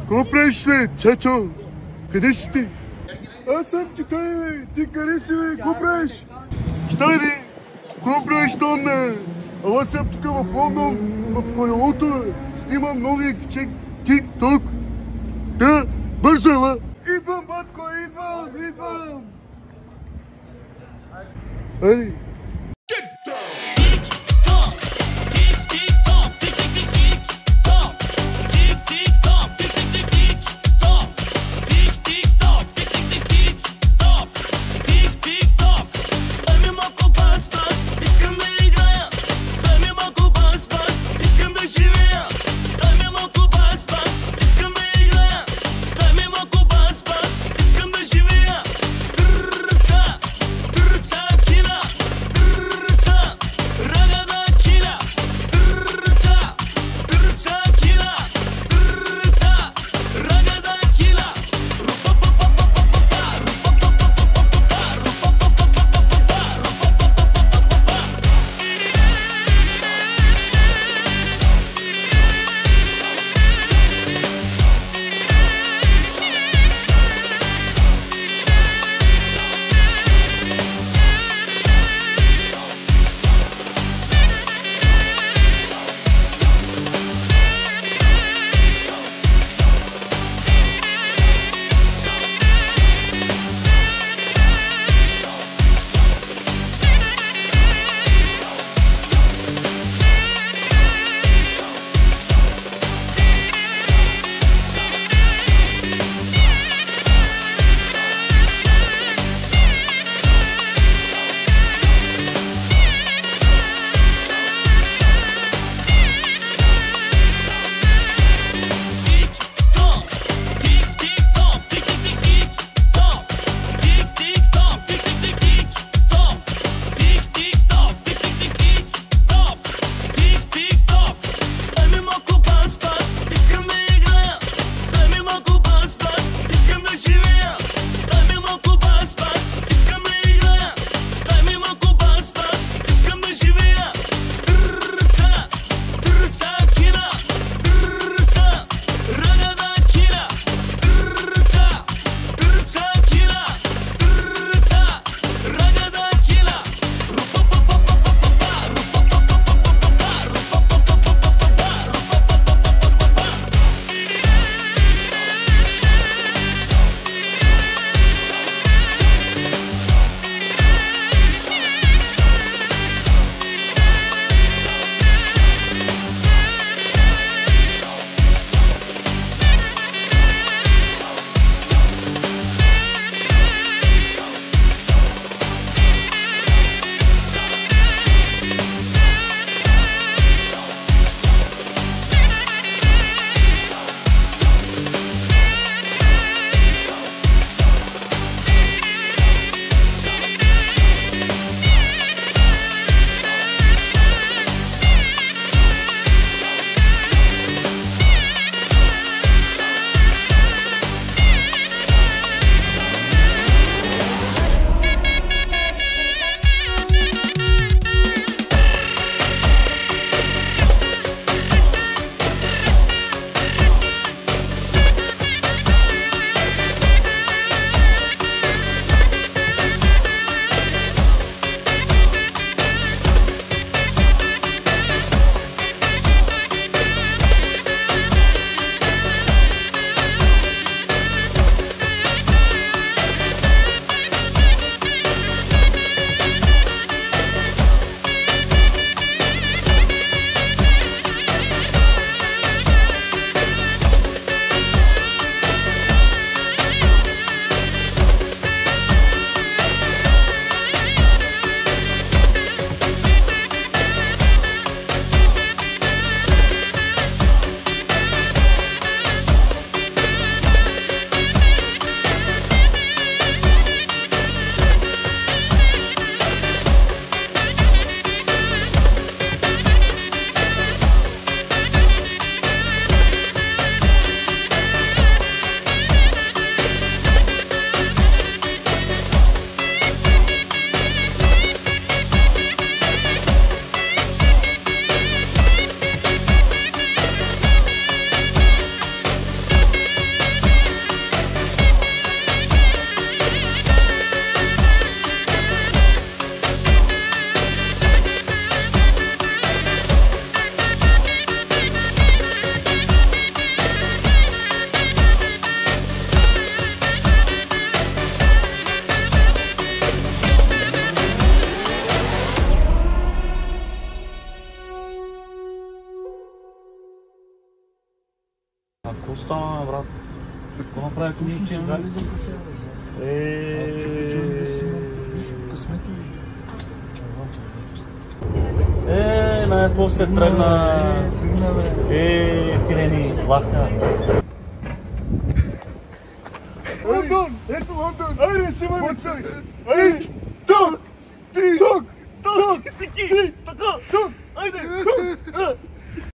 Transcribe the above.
Какво правиш, бе, чачо? Къде си ти? Аз съм Китай, бе. Ти къде си, бе? Какво правиш? Китай, бе. Какво правиш там, бе? Ала съм тук в Лондон, в колелото, снимам новия чек TikTok. Да, бързо, ела. Идвам, батко, идвам. Айде. какво стана, брат? Какво направи Точно сега ли закъсява? Късмети. Най-после тръгна. Тръгна, бе. Тирени, Владка. Лондон! Ето Лондон! Айде, си ме мъчай! Айде! Тук! Тук! Тук! Тук! Тук! Айде! Тук!